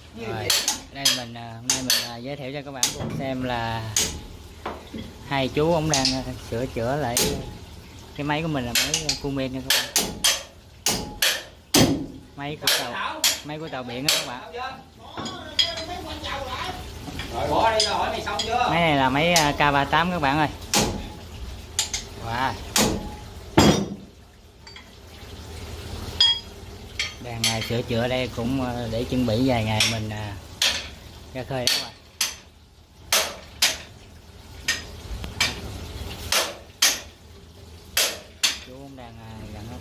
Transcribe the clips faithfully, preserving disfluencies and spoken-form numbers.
Rồi, đây mình hôm nay mình giới thiệu cho các bạn cùng xem là hai chú ông đang sửa chữa lại cái máy của mình, là máy Cummins nha các bạn. Máy của tàu máy của tàu biển đó các bạn. Máy này là máy K ba tám các bạn ơi. Wow. Đang uh, sửa chữa đây cũng uh, để chuẩn bị vài ngày mình uh, ra khơi đó các bạn. Chú cũng đang uh, dặn hết.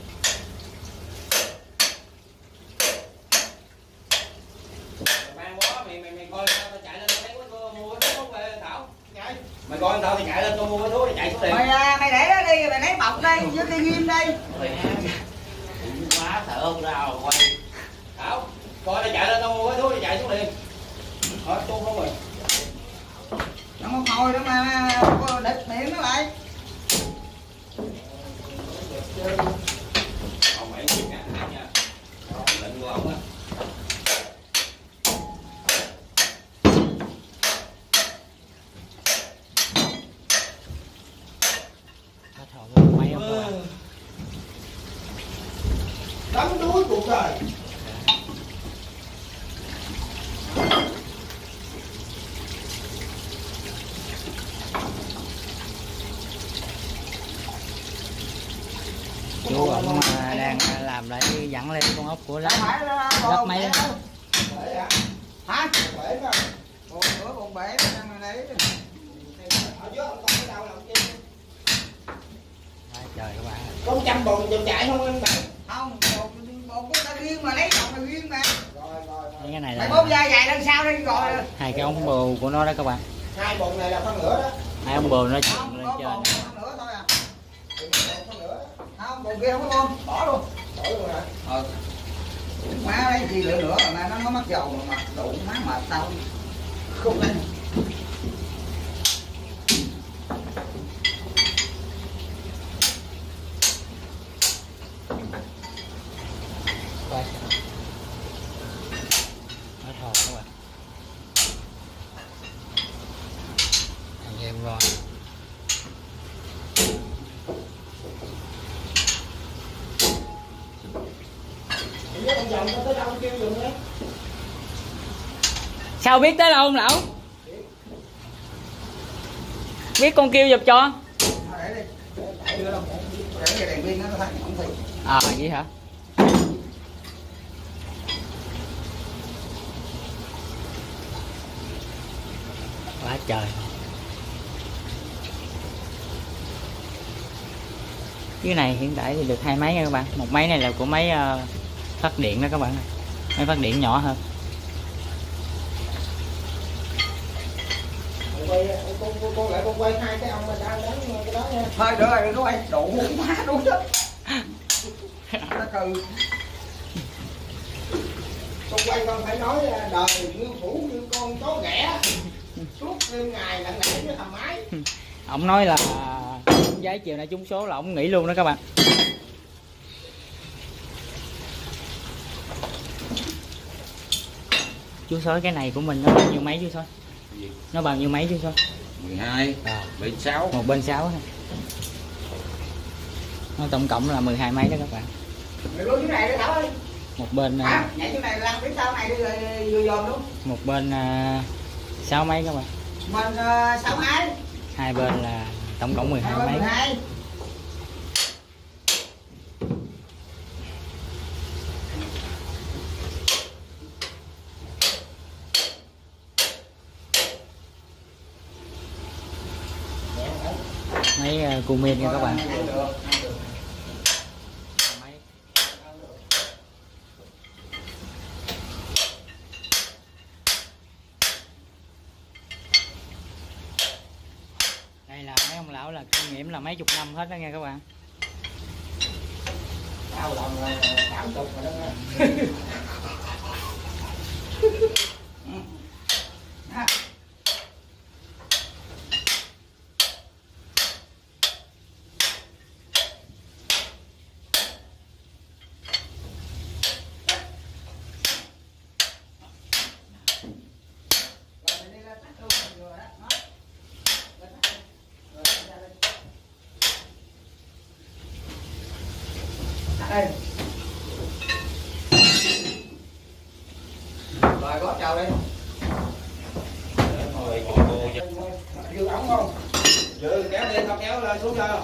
Mày coi tao thì chạy lên, tao mua cái thuốc thì chạy xuống liền. Mày, mày để đó đi, mày lấy bọc đây, với đi ghim đây. Quá sợ không nào quay. Thảo, coi tao chạy lên, tao mua cái thuốc thì chạy xuống liền. Thôi, tu không rồi. Nó không ngồi đó mà địch miệng nó lại. Ông mày chịu nha, nha. Lệnh của ông á. Máy không các bạn. Đắm đuối cuộc đời. Chú cũng đang làm lại dặn lên con ốc của lắp lắp máy đó. Hả? Bồn bữa bồn bể mà đấy. Ở dưới ông coi đâu làm chi? Trời các bạn. Có một trăm bồn dòng chạy không anh bạn? Không, bồn bồn của ta riêng mà lấy bồn là riêng mà. Rồi rồi. Cái này là mày bơm da dài lên sau đi rồi. Hai cái ống bồ của nó đó các bạn. Hai bồn này là phân nửa đó. Hai ống bồ nó chừng lên trên. Phân nửa thôi à. Phân nửa. Không, bồn kia không có bơm, bỏ luôn. Bỏ luôn hả? Ờ. Má lấy gì nữa nữa mà nó nó mất dầu mà mặt đủ má mệt tao. Không lên. Quay. Nó thò các bạn. Anh em rồi. Sao biết tới đâu ông lão? Biết con kêu giùm cho. À vậy hả? Quá trời. Cái này hiện tại thì được hai máy nha các bạn. Một máy này là của máy uh, phát điện đó các bạn. Máy phát điện nhỏ hơn. Con, con, con lại con quay hai cái ông mà đang đánh cái đó nha. Thôi được rồi, nó quay đủ má đúng đó. Nó cừ. Con quay con phải nói đời như phủ như con chó ghẻ. Suốt đêm ngày lặng lẽ với thầm máy. Ông nói là giấy chiều nay trúng số là ông nghỉ luôn đó các bạn. Chú Sói cái này của mình nó bao nhiêu máy chú Sói? Nó bao nhiêu máy chú Sói? mười hai, à. Bên sáu. Một bên sáu. Nó tổng cộng là mười hai máy đó các bạn. Mày luôn cái này đi Thảo ơi. Một bên à, nhảy chỗ này lăn phía sau này đi rồi vừa dòm luôn. Một bên uh, sáu máy các bạn. Mình uh, sáu máy. Hai bên là tổng cộng mười hai máy. mười hai. Máy uh, Cummins nha các bạn. Đây là mấy ông lão là kinh nghiệm là mấy chục năm hết đó nha các bạn. Đau lòng là tám chục rồi đó nha. bài gót chào đây. Dư ống không? Dư kéo lên không kéo lên xuống cho.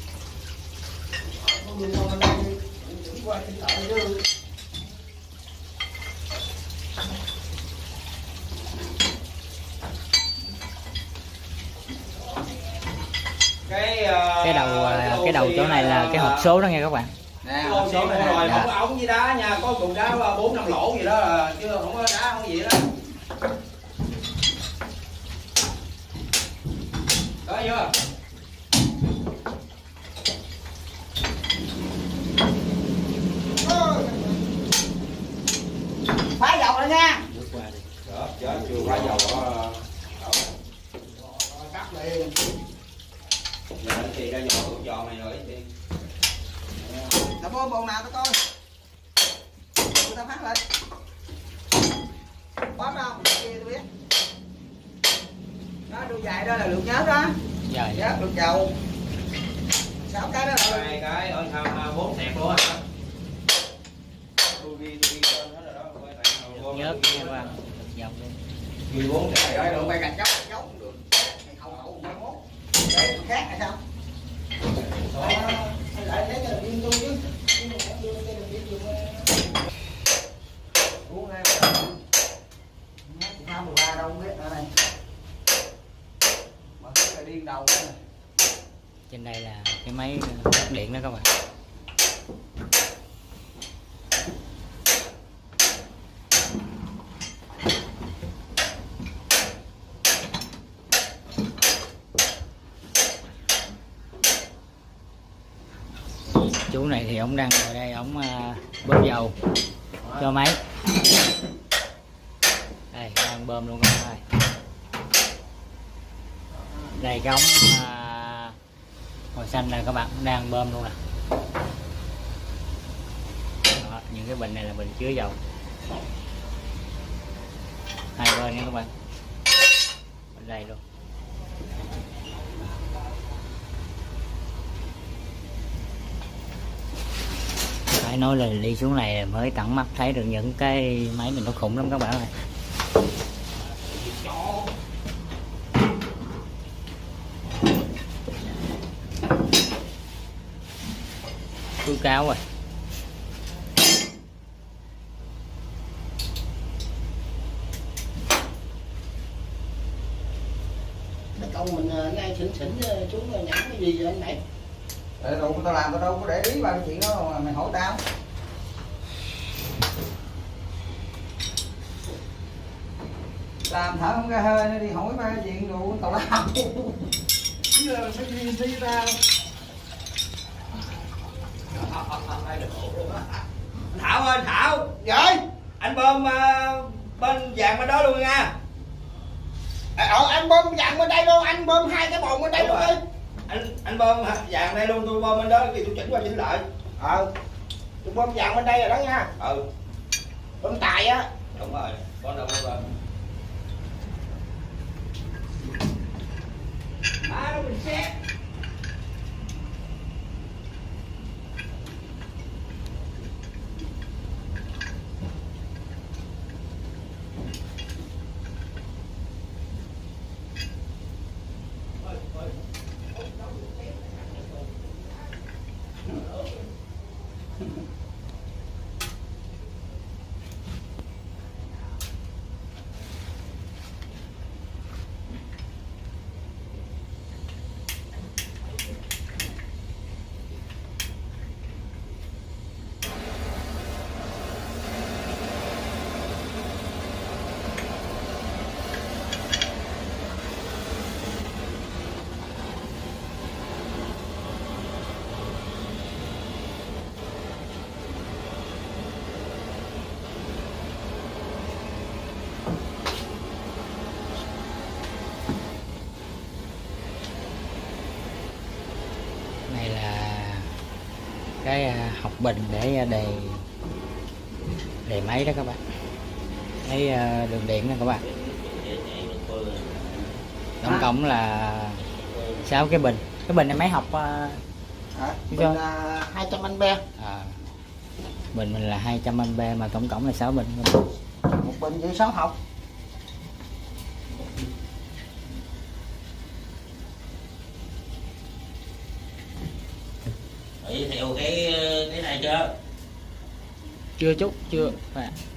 Cái uh, cái đầu cái đầu chỗ này là cái hộp số đó nghe các bạn. Nè, hộp số này rồi dạ. Không có ống với đá nha, có cục đá bốn năm lỗ gì đó là chứ không có đá không gì đó. Đó chưa? Phá dầu rồi nha. Đó, chết chưa phá dầu đó. Cắt liền. Giờ thì ra dò cũng dò mày rồi thì. Nó bơm bồn nào tao coi. Tụi tao phát lên. Bóp đâu? Kia tôi biết. Đó, đuôi dài đó là lượng nhớt đó. Dạ. Nhớt lượng dầu. Sáu cái đó là Hai cái ơi sao bốn sẹt luôn hả? Tôi ghi tôi ghi trên hết rồi đó. Nhớt nha các bạn. Dòng luôn. mười bốn trời sẹt ơi, rồi đừng luôn. bay gạch dấu dấu cũng được. Mày hậu hậu mai mốt. Để khác hay sao? Lại lấy cái viên tôi chứ. Uống ngay hai mười ba đâu không biết ở đây. Mà cái là điên đầu này. Trên đây là cái máy cắt điện đó các bạn. Chú này thì ông đang ngồi đây ông uh, bơm dầu cho máy. Đây đang bơm luôn các bạn ơi. Đây cái ống uh, màu xanh này các bạn đang bơm luôn nè. Đó, những cái bình này là bình chứa dầu. Hai bên nha các bạn. Bên đây luôn. Phải nói là đi xuống này mới tận mắt thấy được những cái máy mình nó khủng lắm các bạn ơi. Túi cáo rồi. Công mình ngay xỉn xỉn xuống nhắm cái gì vậy anh này? Để đâu tao làm tao đâu có để ý ba cái chuyện đó mà mày hỏi tao. Làm thở không ra hơi nó đi hỏi ba cái chuyện đồ tao làm. Giờ phải đi đi ra. Thảo ơi Thảo. Vậy? Anh bơm uh, bên vàng bên đó luôn nha. Ờ anh bơm vàng bên đây luôn, anh bơm hai cái bồn bên đây luôn đi. Anh anh bơm vàng đây luôn, tôi bơm bên đó thì tôi chỉnh qua chỉnh lại. Ờ. Tôi bơm vàng bên đây rồi đó nha. Ừ. Bơm tài á. Đúng rồi. Con đâu bơm. Má nó mình xét. Này là cái học bình để đề đề máy đó các bạn. Cái đường điện đó các bạn. Tổng cộng là sáu cái bình. Cái bình này máy học Hả? Bình là hai trăm ampe. À, bình mình là hai trăm ampe mà tổng cộng là sáu bình. Một bình vậy sao học? Giới thiệu cái cái này chưa? Chưa chút chưa. Và